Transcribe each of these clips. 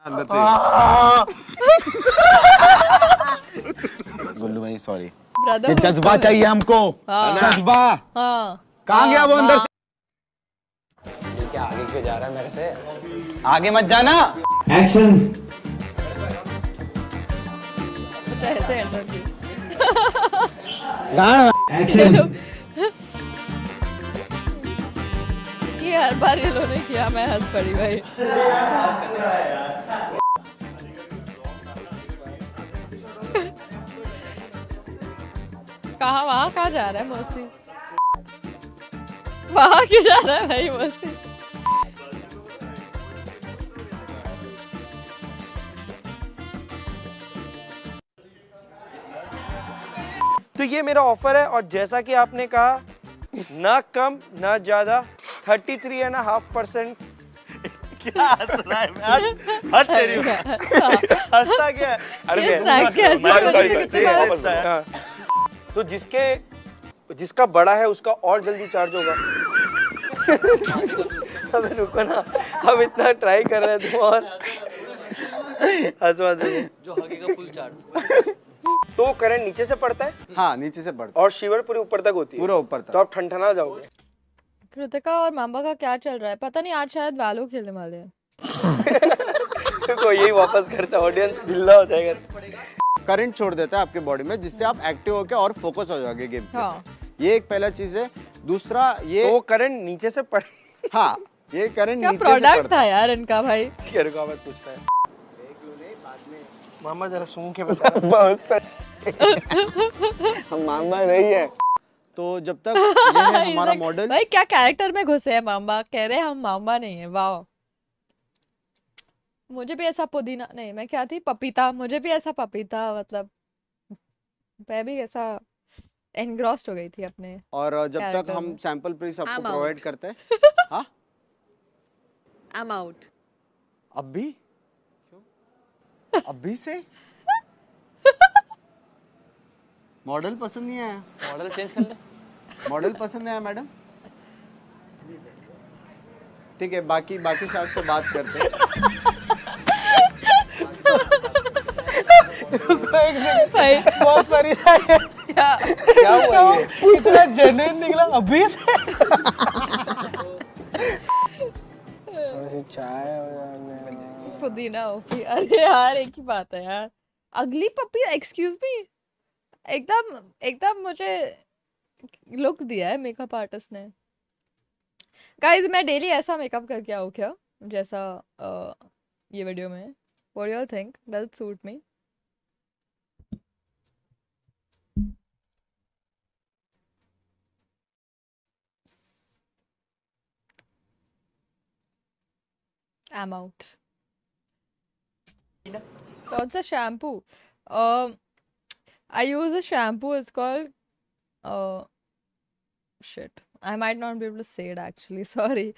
अंदर से। गुल्लू भाई सॉरी, ये जज्बा चाहिए हमको। जज्बा कहाँ गया वो अंदर से? क्या आगे क्यों जा रहा है मेरे से? आगे मत जाना। एक्शन। अच्छा ऐसे एंटर की। एक्शन। ये हर बार ये लोगों ने किया, मैं हंस पड़ी भाई। कहाँ वहाँ कहाँ जा रहा है मौसी? वहाँ क्यों जा रहा है भाई मौसी? तो ये मेरा ऑफर है और जैसा कि आपने कहा ना कम ना ज्यादा 33.5%। क्या हंस रहा है? हट तेरी हंसता क्या है? अरे तो जिसका बड़ा है उसका और जल्दी चार्ज होगा। अबे रुको ना, हम इतना ट्राई कर रहे थे और हंसवा दे जो हगेगा फुल चार्ज। तो करंट नीचे से पड़ता है? हाँ नीचे से पड़ता है और शिवर पूरी ऊपर तक होती है? पूरा ऊपर तक। तो आप ठंडा जाओगे। कृतिका और मामा का क्या चल रहा है पता नहीं, आज शायद वैलो खेलने वाले हैं। तो यही वापस करता, ऑडियंस ढिल्ला हो जाएगा। करंट छोड़ देता है आपके बॉडी में, जिससे आप एक्टिव होके और फोकस हो जाओगे गेम पे। हाँ। ये एक पहला चीज है। दूसरा ये तो करंट नीचे से पड़। हाँ ये करंट क्या नीचे से प्रोडक्ट पड़ता था है। यार इनका भाई। क्या रुकावट पूछता है? मामा जरा सूंघ के बता। बहुत हम मामा नहीं है। तो जब तक ये है हमारा मॉडल। भाई क्या कैरेक्टर में घुसे हैं मामा, कह रहे हैं हम मामा नहीं है। वाह, मुझे भी ऐसा पुदीना नहीं, मैं क्या थी पपीता, मुझे भी ऐसा पपीता, मतलब मैं भी ऐसा एनग्रॉस्ड हो गई थी अपने। और जब तक character हम में। सैंपल प्लीज आपको I'm out. प्रोवाइड करते हैं। हाँ I'm out. अभी अभी से मॉडल पसंद नहीं आया? मॉडल चेंज कर ले। मॉडल पसंद नहीं आया मैडम? ठीक है, बाकी शायद से बात करते हैं। भाई बहुत परेशान है। क्या हुआ ये? इतना जेन्युइन निकला अभी से। थोड़ी सी चाय हो जाए। पुदीना ओके। अरे यार एक ही बात है यार, अगली पपी, एक्सक्यूज मी, एकदम मुझे लुक दिया है मेकअप आर्टिस्ट ने। गाइस मैं डेली ऐसा मेकअप करके आऊँ क्या जैसा ये वीडियो में? What you think, does it suit me? I'm out. कौन सा shampoo? I use a shampoo. It's called shit. I might not be able to say it actually. Sorry.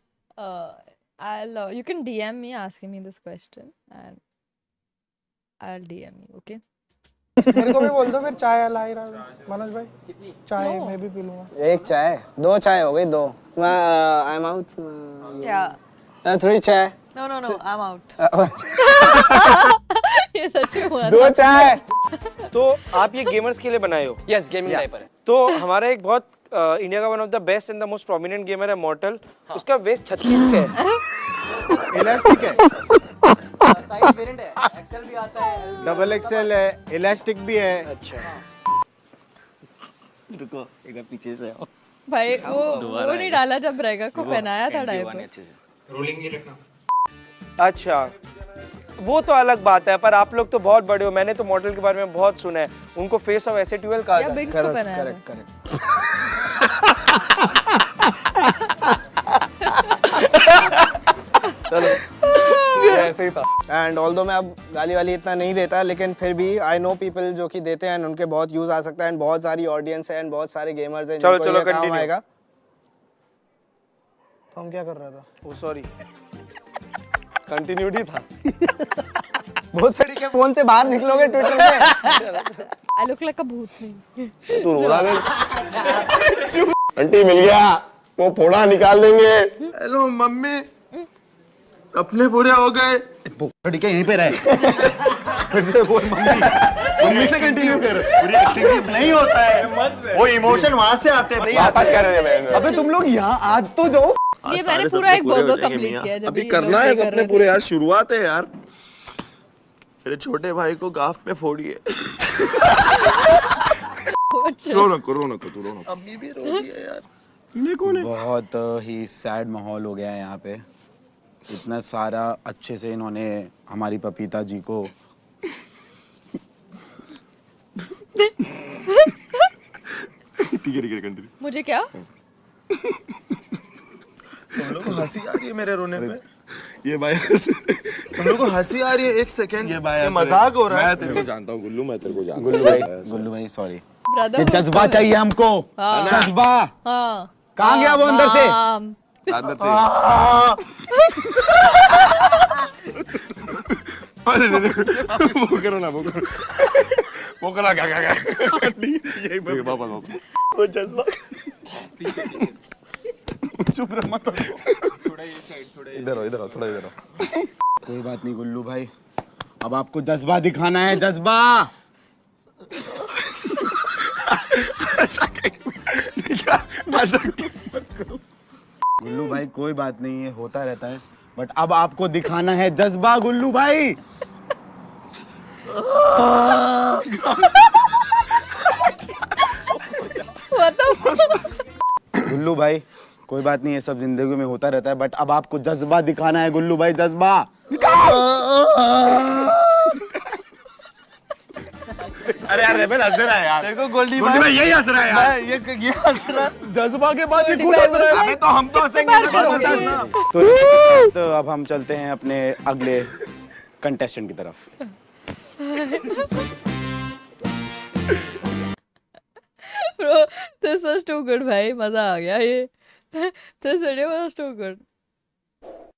You can DM me asking me this question and I'll DM you. Okay. मेरे को भी बोल दो फिर, चाय ला ही रहा मनोज भाई। चाय मैं भी पी लूंगा। एक चाय, दो चाय हो गई, दो। I am out. Yeah. Three चाय। No, I'm out. ये सच में हुआ दो चाय। तो आप ये गेमर्स के लिए बनाए हो? यस, गेमिंग टाइपर है। तो हमारा एक बहुत इंडिया का one of the best and the most prominent gamer है मॉर्टल। उसका वेस्ट 36 का है। इलास्टिक है, साइज वेरिएंट है, एक्सेल भी आता है, डबल एक्सेल है, इलास्टिक भी है। अच्छा रुको एक बार पीछे से आओ। भाई वो नहीं डाला जब रेगा को पहनाया था डायपर। रोलिंग नहीं रखना। अच्छा, वो तो अलग बात है, पर आप लोग तो बहुत बड़े हो, मैंने तो मॉडल के बारे में बहुत सुना है। उनको फेस ऑफ एसेट्यूएल कहा या जाता है। बिग्स को पहनाया था। करेक्ट। चलो ऐसे ही था। एंड ऑल्दो मैं अब गाली वाली इतना नहीं देता, लेकिन फिर भी आई नो पीपल जो कि देते हैं, उनके बहुत यूज आ सकता है, एंड बहुत सारी ऑडियंस है, एंड बहुत सारे गेमर्स हैं जिनको ये काम आएगा। तो हम क्या कर रहा था? ओ सॉरी, कंटिन्यूटी था। बहुत सड़ी के फोन से बाहर निकलोगे ट्विटर पे। I look like a भूतनी। तू रो रहा है। आंटी मिल गया, वो फोड़ा निकाल देंगे। हेलो मम्मी, सपने पूरे हो गए। ठीक है यहीं पे रहे। फिर से बोल मम्मी से कंटिन्यू कर। पूरी एक्टिविटी नहीं होता है, वो इमोशन वहां से आते हैं। वापस कर रहे हैं। अबे तुम लोग यहाँ आज तो जाओ। ये मैंने पूरा एक बर्गर कंप्लीट किया जब अभी ये करना लोग है ये कर सबने रहे पूरे यार, शुरुआत है यार। मेरे छोटे भाई को गाफ में फोड़िए। रो नको तू रो नको। अम्मी भी रो रही है यार। बहुत ही सैड माहौल हो गया है यहाँ पे। इतना सारा अच्छे से इन्होंने हमारी पपीता जी को ठीक है कंटिन्यू। मुझे क्या तुम लोग को हंसी आ रही है मेरे रोने पे? ये भाई तुम लोग को हंसी आ रही है? एक सेकंड, ये मजाक हो रहा है। मैं तेरे को जानता हूँ गुल्लू, मैं तेरे को जानता हूँ। गुल्लू भाई सॉरी। ब्रदर ये जज्बा चाहिए हमको। हाँ। जज्बा हाँ कहाँ गया वो अंदर से? अंदर से। वो करो ना, वो करो। वो करा क्या यही वापस वो जज्बा। चुप रह मत। इधर आओ थोड़ा इधर आओ। कोई बात नहीं गुल्लू भाई, अब आपको जज्बा दिखाना है, जज्बा। गुल्लू भाई कोई बात नहीं है, होता रहता है, बट अब आपको दिखाना है जज्बा गुल्लू भाई। गुल्लू भाई कोई बात नहीं है, सब जिंदगी में होता रहता है, बट अब आपको जज्बा दिखाना है गुल्लू भाई, जज्बा। अरे यार रेबेल हंस रहा है यार। देखो गोल्डी गुल्लू भाई यही हंस रहा है यार। ये हंस रहा है। जज्बा के बाद ये खुद हंस रहा है। अबे तो हम तो हंसेंगे। तो अब हम चलते हैं अपने अगले कंटेस्टेंट की तरफ। Bro, this was too good भाई, मजा आ गया ये। This video was too good.